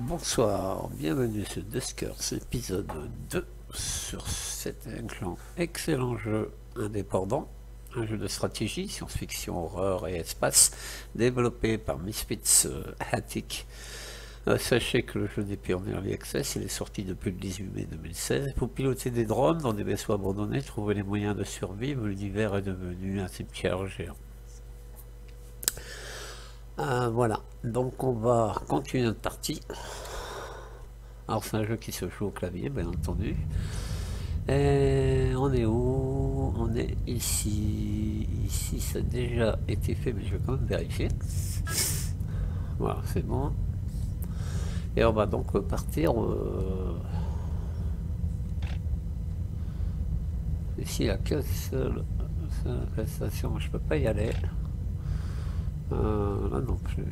Bonsoir, bienvenue sur Duskers, épisode 2 sur cet excellent jeu indépendant, un jeu de stratégie, science-fiction, horreur et espace, développé par Misfits Attic. Sachez que le jeu n'est plus en early access, il est sorti depuis le 18 mai 2016. Vous pilotez des drones dans des vaisseaux abandonnés, trouvez les moyens de survivre, l'univers est devenu un cimetière géant. Voilà, donc on va continuer notre partie. Alors c'est un jeu qui se joue au clavier, bien entendu. Et on est où? On est ici. Ici ça a déjà été fait, mais je vais quand même vérifier. Voilà, c'est bon. Et on va donc partir. Ici, il n'y a qu'une seule station, je peux pas y aller. Là non plus.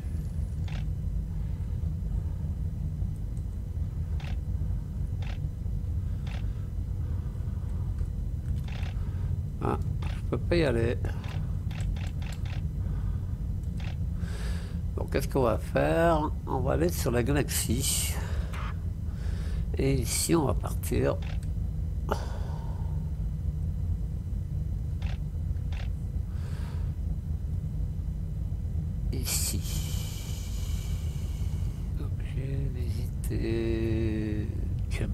Ah, je peux pas y aller. Donc qu'est-ce qu'on va faire? On va aller sur la galaxie. Et ici on va partir. Ici. Objet, visiter. Jump.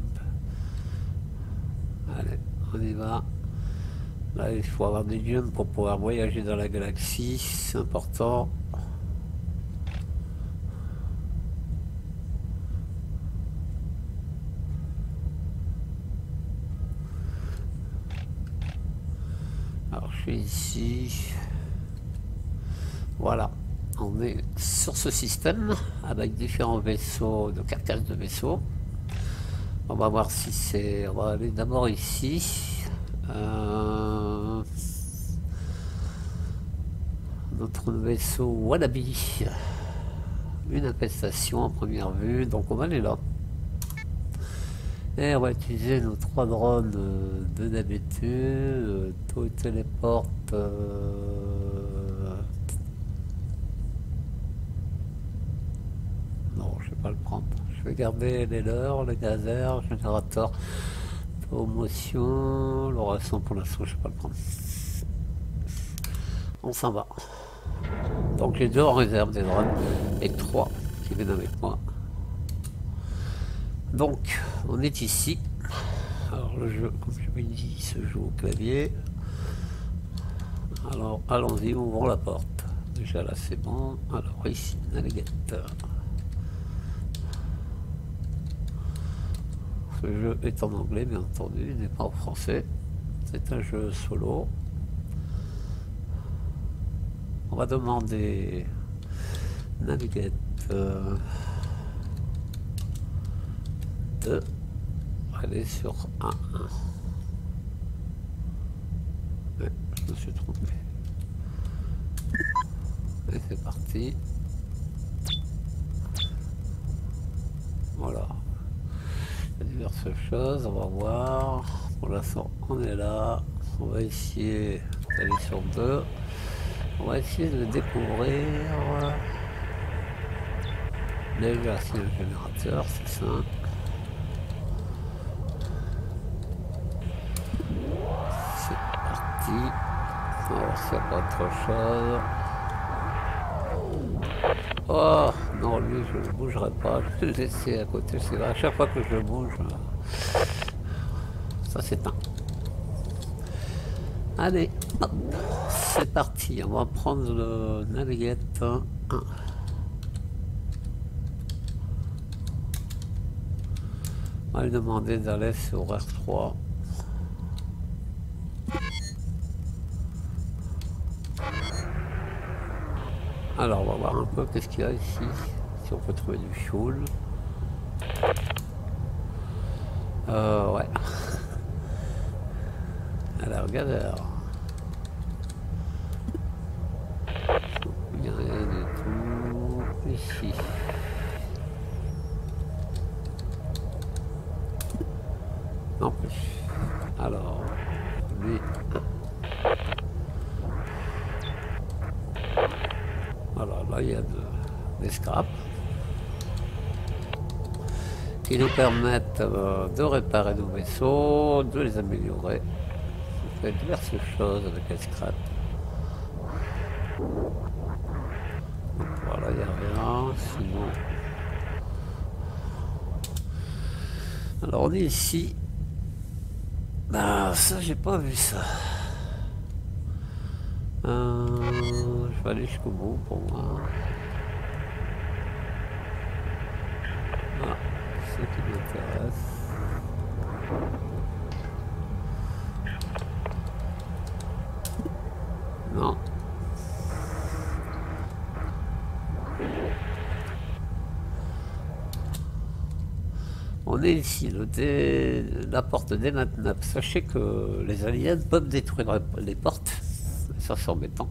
Allez, on y va. Là, il faut avoir des jumps pour pouvoir voyager dans la galaxie, c'est important. Alors, je suis ici. Voilà, on est sur ce système avec différents vaisseaux, de carcasses de vaisseaux. On va voir si c'est... On va aller d'abord ici. Notre vaisseau Wallaby, une infestation en première vue, donc on va aller là. Et on va utiliser nos 3 drones de d'habitude, tout téléporte. Non, je vais pas le prendre. Je vais garder les leurs, les gazers, générateur. Promotion, l'oration pour l'instant je ne vais pas le prendre. On s'en va. Donc j'ai 2 en réserve des drones et 3 qui viennent avec moi. Donc on est ici. Alors le jeu, comme je vous l'ai dit, se joue au clavier. Alors allons-y, ouvrons la porte. Déjà là c'est bon. Alors ici, navigateur. Ce jeu est en anglais, bien entendu, il n'est pas en français. C'est un jeu solo. On va demander navigateur de aller sur A1. Ouais, je me suis trompé. Et c'est parti. Voilà. Il y a diverses choses, on va voir. Pour l'instant, on est là. On va essayer d'aller sur 2. On va essayer de découvrir. Déjà, c'est le générateur, c'est simple. C'est parti. On va voir s'il n'y a pas autre chose. Oh non, lui je ne bougerai pas, je vais le laisser à côté, c'est vrai, à chaque fois que je bouge, ça s'éteint. Allez, hop, c'est parti, on va prendre le navigateur 1. On va lui demander d'aller sur R3. Alors on va voir un peu qu'est-ce qu'il y a ici, si on peut trouver du fuel. Ouais. Alors regardez. Il n'y a rien du tout ici. Non plus. Alors, lui. Alors là, il y a des scraps. qui nous permettent de réparer nos vaisseaux, de les améliorer. On fait diverses choses avec les scraps. Voilà, il n'y a rien, sinon... Alors on est ici. Ah, ça j'ai pas vu ça. Je vais aller jusqu'au bout pour moi. Ah, c'est ce qui m'intéresse. Non. On est ici, la porte des maintenables. Sachez que les aliens peuvent détruire les portes. Ça c'est embêtant.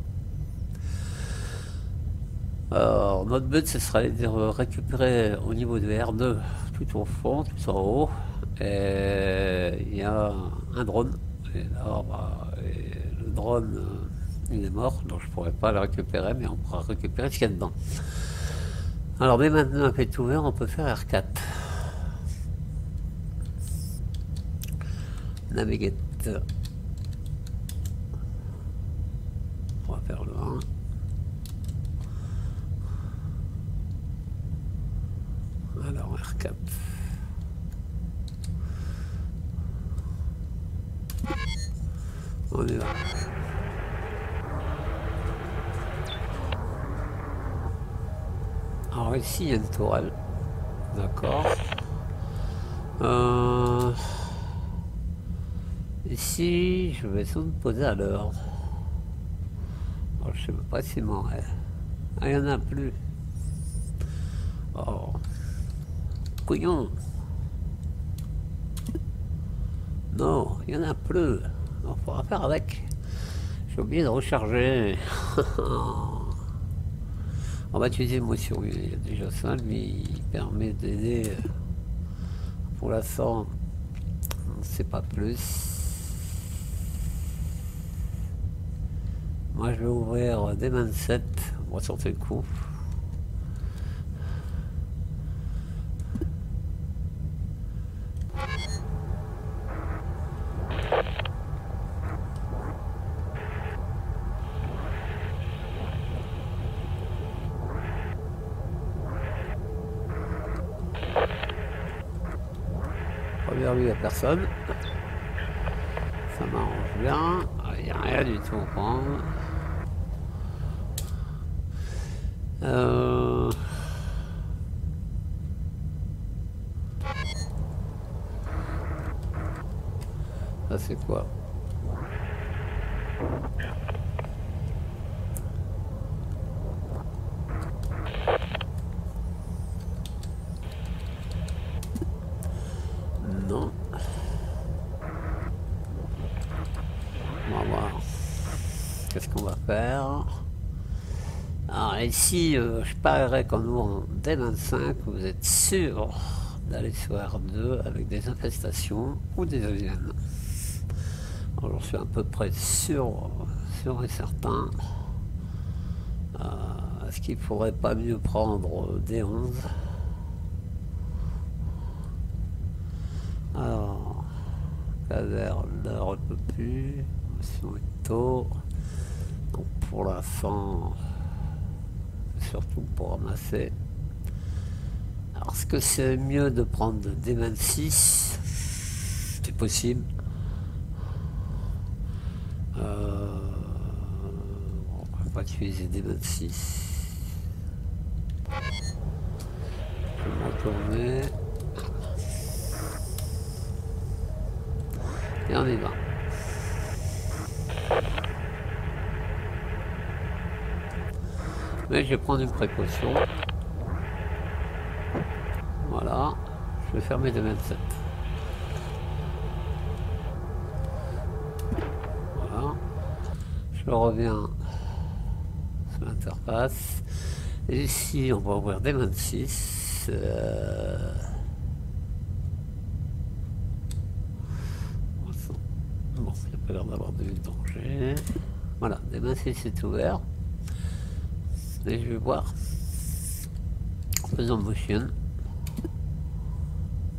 Alors notre but ce serait de récupérer au niveau de R2 tout au fond, tout en haut. Et il y a un drone. Et là, le drone il est mort, donc je ne pourrais pas le récupérer, mais on pourra récupérer ce qu'il y a dedans. Alors dès maintenant un est ouvert, on peut faire R4. Navigate. On va faire le 1. Alors R4. On y va. Alors ici il y a une tourelle. D'accord. Ici je vais essayer de me poser à l'heure. Je sais pas si m'en est. Ah, il n'y en a plus. Oh. Couillon. Non, il n'y en a plus. On pourra faire avec. J'ai oublié de recharger. On va utiliser émotion. Il y a déjà ça, lui, il permet d'aider. Pour l'instant, on ne sait pas plus. Moi, je vais ouvrir des 27. On va sortir le coup. Première vue, il n'y a personne. Ça m'arrange bien. Il n'y a rien du tout à prendre. Ça c'est quoi? Non. On va voir. Qu'est-ce qu'on va faire? Alors ici, je parierais qu'en ouvrant dès 25, vous êtes sûr d'aller sur R2 avec des infestations ou des aliens. Alors, je suis à peu près sûr et certain. Est-ce qu'il ne faudrait pas mieux prendre des 11? Alors, caverne, l'heure ne peut plus. Motion est tôt. Donc pour l'instant, surtout pour ramasser. Alors, est-ce que c'est mieux de prendre des 26? C'est possible. On va utiliser des 26. Je vais me retourner. Et on y va. Mais je vais prendre une précaution. Voilà. Je vais fermer des 27. Voilà. Je reviens sur l'interface. Et ici, on va ouvrir des 26. Bon, il n'y a pas l'air d'avoir de danger. Voilà, des 26 c'est ouvert. Et je vais voir en faisant motion.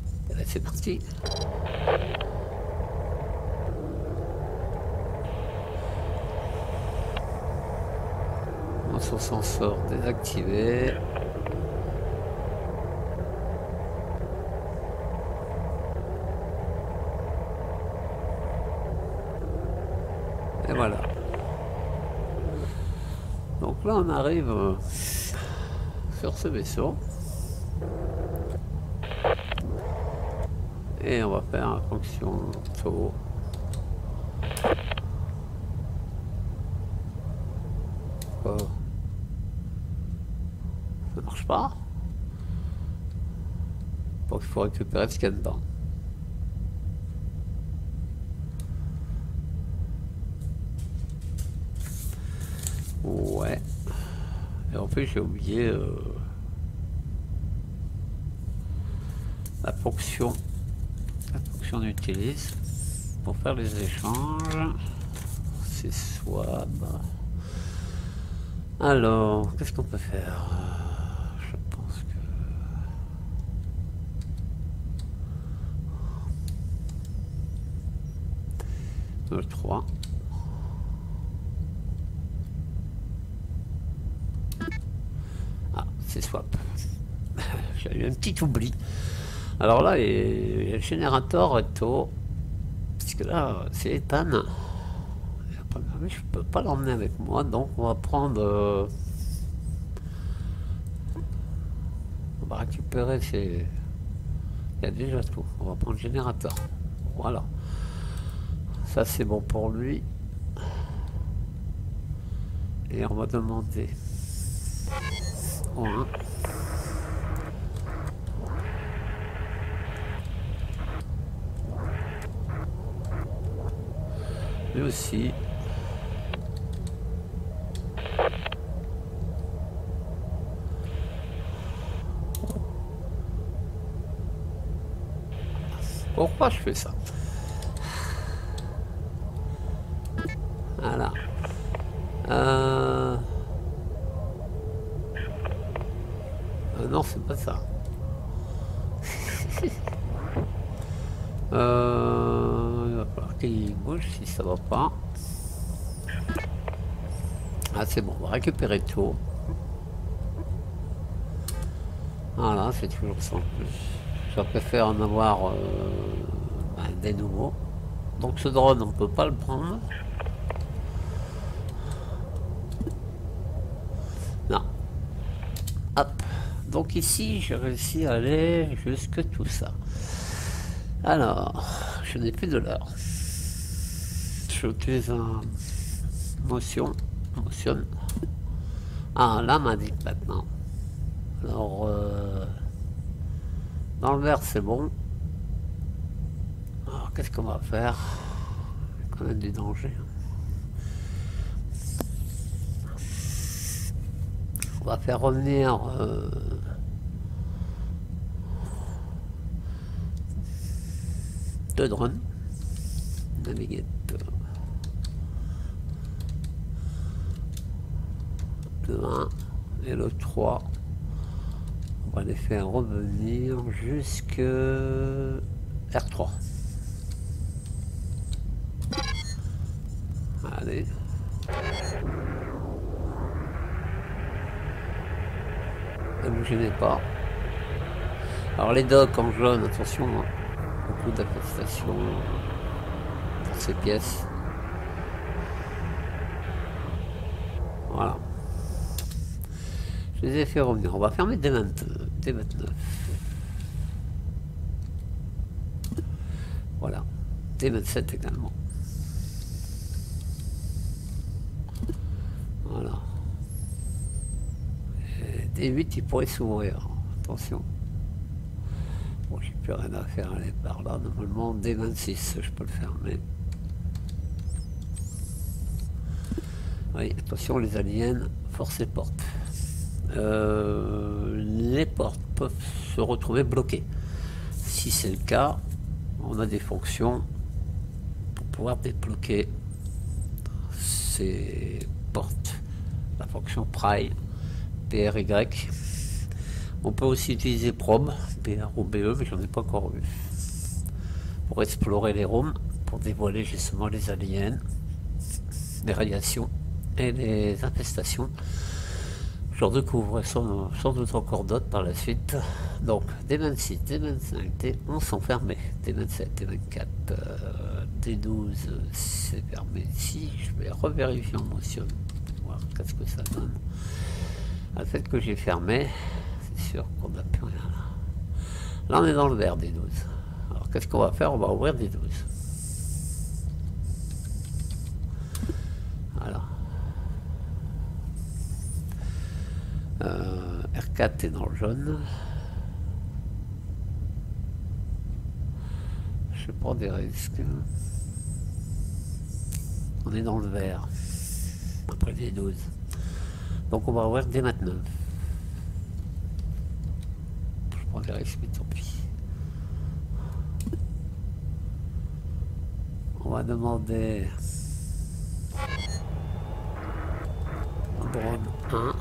c'est parti. Son sensor désactivé. Et voilà. Donc là on arrive sur ce vaisseau. Et on va faire la fonction saut. Oh. Ça marche pas. Donc il faut récupérer ce qu'il y a dedans. Ouais. Et en fait j'ai oublié la fonction utilise pour faire les échanges. C'est swap. Alors, qu'est-ce qu'on peut faire? Je pense que... Le 3. Ah, c'est swap. J'ai eu un petit oubli. Alors là, il y a le générateur Reto. Parce que là, c'est Ethan. Je peux pas l'emmener avec moi, donc on va prendre... on va récupérer ces... Il y a déjà tout. On va prendre le générateur. Voilà. Ça c'est bon pour lui. Et on va demander au 1. Lui aussi. Pourquoi je fais ça? Voilà. Non, c'est pas ça. Il va falloir qu'il bouge si ça va pas. Ah, c'est bon, on va récupérer tout. Voilà, c'est toujours ça en plus. Je préfère en avoir des nouveaux. Donc ce drone, on peut pas le prendre. Non. Hop. Donc ici, j'ai réussi à aller jusque tout ça. Alors, je n'ai plus de l'heure. J'utilise un motion. Ah, là, m'a dit maintenant. Alors, dans le vert, c'est bon. Alors, qu'est-ce qu'on va faire? Il y a quand même du danger. On va faire revenir deux drones. Navigate. Le 1 et le 3. On va les faire revenir jusque R3. Allez. Ne vous gênez pas. Alors les docks en jaune, attention, hein. Beaucoup d'attestations pour ces pièces. Voilà. Je les ai fait revenir. On va fermer D29. Voilà. D27 également. Voilà. Et D8 il pourrait s'ouvrir. Attention. Bon, j'ai plus rien à faire aller par là. Normalement D26 je peux le fermer. Oui, attention les aliens, force les portes. Les portes peuvent se retrouver bloquées. Si c'est le cas, on a des fonctions pour pouvoir débloquer ces portes. La fonction pry, PRY. On peut aussi utiliser probe, PR ou BE, mais j'en ai pas encore vu. pour explorer les rooms, pour dévoiler justement les aliens, les radiations et les infestations. J'en découvrirai sans doute encore d'autres par la suite. Donc D26, D25, D11 sont fermés, D27, D24, D12 c'est fermé ici. Je vais revérifier en motion pour voir qu'est-ce que ça donne. Le fait que j'ai fermé, c'est sûr qu'on n'a plus rien là. Là on est dans le vert D12. Alors qu'est-ce qu'on va faire? On va ouvrir D12. Voilà. R4 est dans le jaune. Je prends des risques. On est dans le vert. Après les 12. Donc on va ouvrir dès maintenant. Je prends des risques, mais tant pis. On va demander un drone 1.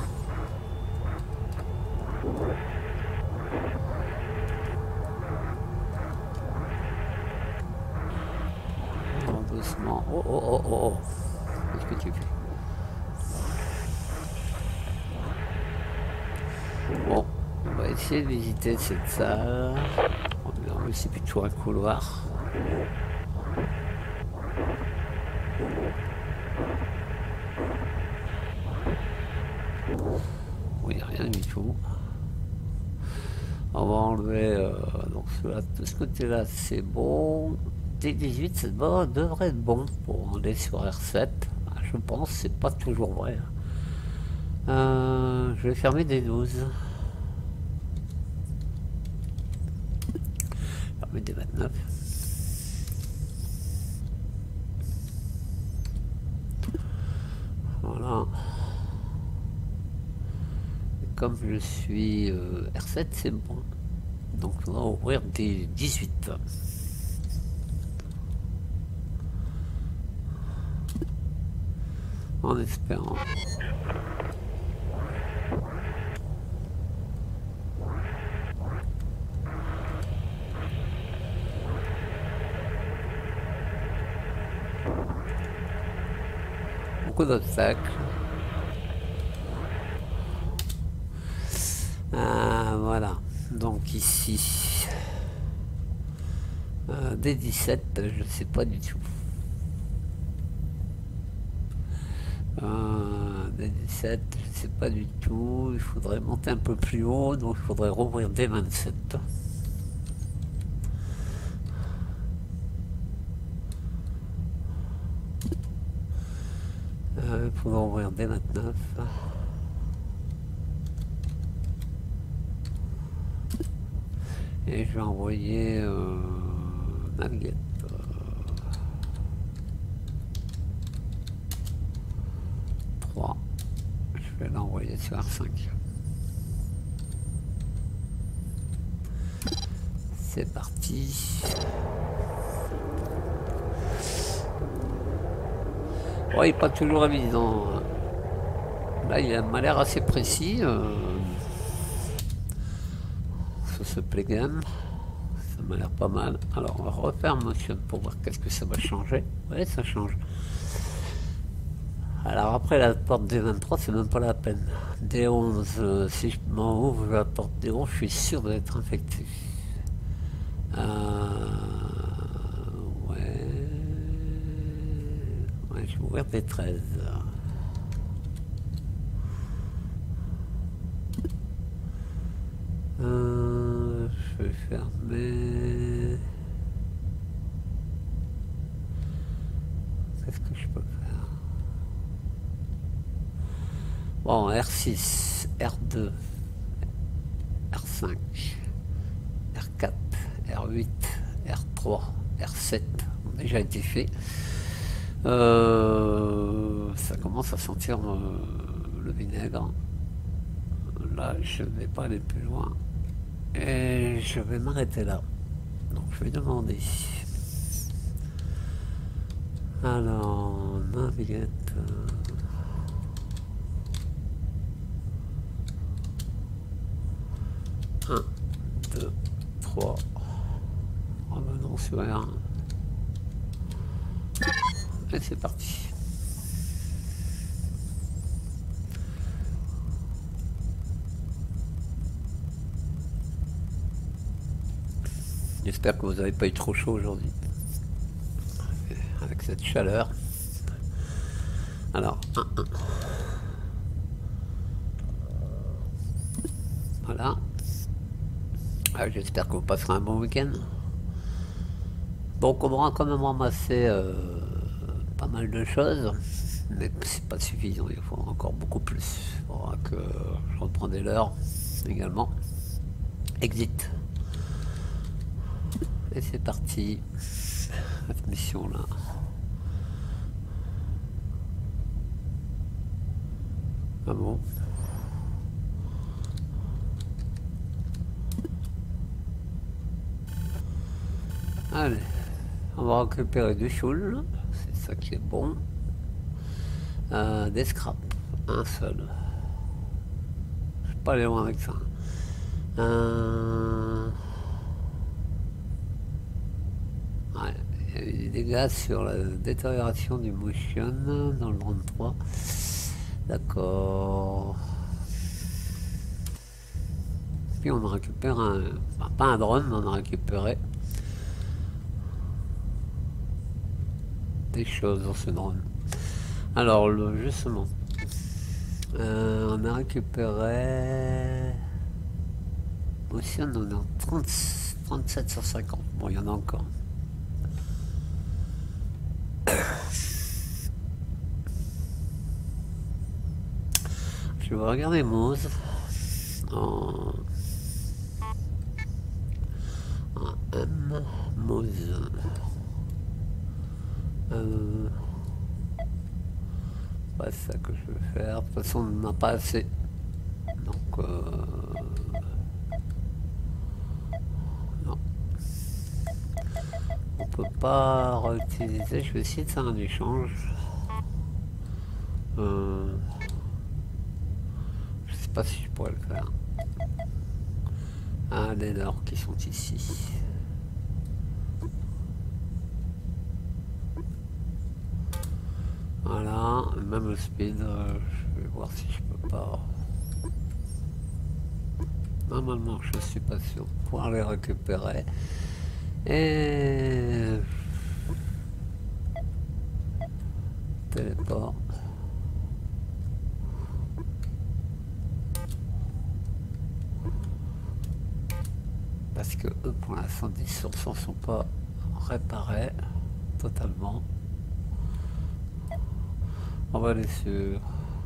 Doucement. Oh oh oh oh oh. Qu'est-ce que tu fais? Bon, on va essayer de visiter cette salle. C'est plutôt un couloir. Oui, rien du tout. On va enlever donc de ce côté-là, c'est bon. D18, ça devrait être bon pour aller sur R7. Je pense, c'est pas toujours vrai. Je vais fermer D12. Fermer D29. Voilà. Et comme je suis R7, c'est bon. Donc on va ouvrir D18. En espérant. Beaucoup d'obstacles. Voilà. Donc ici, D17, je ne sais pas du tout. D17, je ne sais pas du tout. Il faudrait monter un peu plus haut, donc il faudrait rouvrir D27. Il faudrait ouvrir D29. Et je vais envoyer Navigate. Je vais l'envoyer sur R5. C'est parti. Ouais, il n'est pas toujours évident. Là, il m'a l'air assez précis. Sur ce playgame. Ça m'a l'air pas mal. Alors, on va refaire motion pour voir qu'est-ce que ça va changer. Ouais, ça change. Alors après la porte D23, c'est même pas la peine. D11, si je m'en ouvre la porte D11, je suis sûr d'être infecté. Ouais. Ouais, je vais ouvrir D13. Je vais fermer. Qu'est-ce que je peux faire? Bon, R6, R2, R5, R4, R8, R3, R7 ont déjà été faits. Ça commence à sentir le vinaigre. Là, je ne vais pas aller plus loin. Et je vais m'arrêter là. Donc, je vais demander. Alors, navigate. 1, 2, 3. Ah bah non, c'est rien. Et c'est parti. J'espère que vous n'avez pas eu trop chaud aujourd'hui. Avec cette chaleur. Alors, 1-1. Voilà. Ah, j'espère que vous passerez un bon week-end. Donc on aura quand même ramassé pas mal de choses, mais c'est pas suffisant, il faut encore beaucoup plus. Il faudra que je reprends des leurres également. Exit. Et c'est parti. Cette mission là. Ah bon? Allez, on va récupérer du choule, c'est ça qui est bon. Des scraps, un seul. Je suis pas allé loin avec ça. Ouais, il y a eu des dégâts sur la détérioration du motion dans le 33. D'accord. Puis on récupère un... Enfin, pas un drone, mais on a récupéré des choses dans ce drone. Alors, justement, on a récupéré... Aussi, on en a 37 sur 50. Bon, il y en a encore. Je vais regarder Mose en M. Mose. Pas ça que je veux faire. De toute façon, on n'en a pas assez. Donc, non. On peut pas réutiliser. Je vais essayer de faire un échange. Je sais pas si je pourrais le faire. Ah, des leurres qui sont ici. Voilà, même le speed, je vais voir si je peux pas. Normalement, je suis pas sûr de pouvoir les récupérer. Et téléport. Parce que eux, pour l'instant, 10% sont pas réparés totalement. On va aller sur...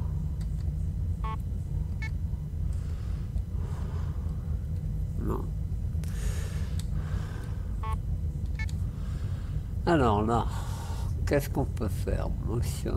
Non. Alors là, qu'est-ce qu'on peut faire? Motion...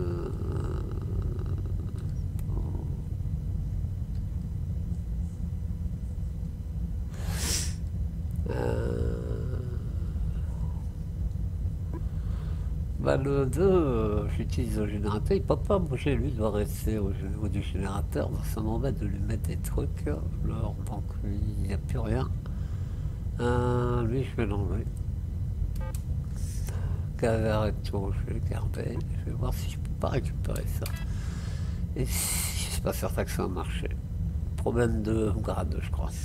Bah le 2, j'utilise le générateur, il peut pas bouger, lui il doit rester au niveau du générateur, donc ça m'embête de lui mettre des trucs, alors donc il n'y a plus rien. Lui je vais l'enlever. Caver et tout, je vais le garder, je vais voir si je peux pas récupérer ça. Et si, je suis pas certain que ça va marcher. Problème de grade je crois.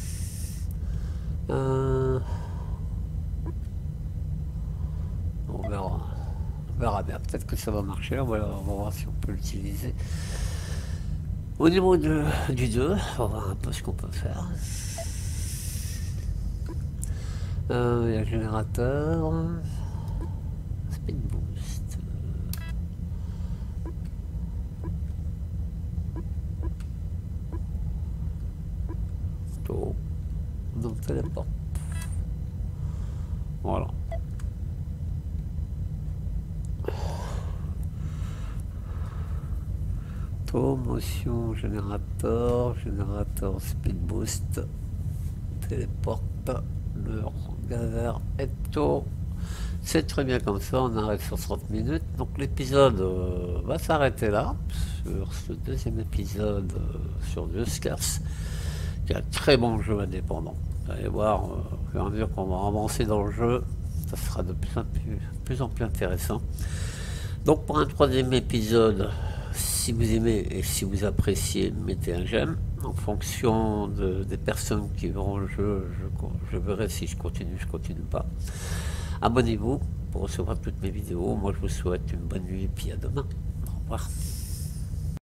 On verra. On verra bien, peut-être que ça va marcher, on va voir si on peut l'utiliser. Au niveau du 2, on va voir un peu ce qu'on peut faire. Il y a le générateur, speed boost. Donc téléport. Voilà. Motion, générateur speed boost, téléporte, le gaver et tout. C'est très bien comme ça, on arrive sur 30 minutes. Donc l'épisode va s'arrêter là, sur ce deuxième épisode sur Just Cars, qui est un très bon jeu indépendant. Vous allez voir, au fur et à mesure qu'on va avancer dans le jeu, ça sera de plus en plus intéressant. Donc pour un troisième épisode, si vous aimez et si vous appréciez, mettez un j'aime. En fonction des personnes qui verront le jeu, je verrai si je continue pas. Abonnez-vous pour recevoir toutes mes vidéos. Moi je vous souhaite une bonne nuit et puis à demain. Au revoir.